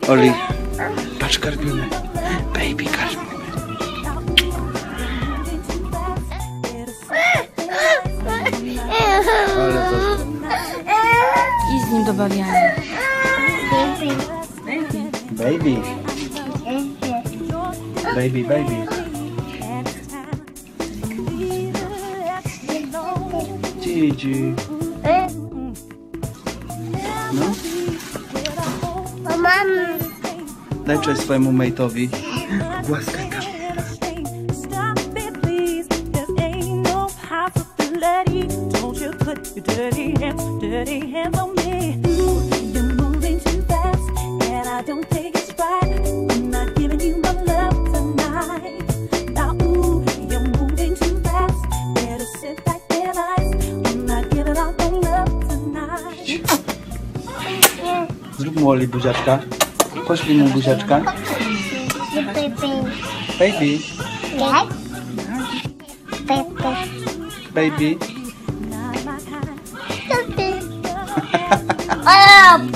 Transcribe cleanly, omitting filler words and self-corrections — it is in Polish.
Oli, patrz, karmimy. Baby, karmimy. Ale to... I z nim dobawiamy. Baby. Baby, baby. Gigi. No? Mam. Daj cześć swojemu mate'owi. Głaskaj go. Zrób mu Oli buziaczka. Poślij mu buziaczka. Baby. Baby.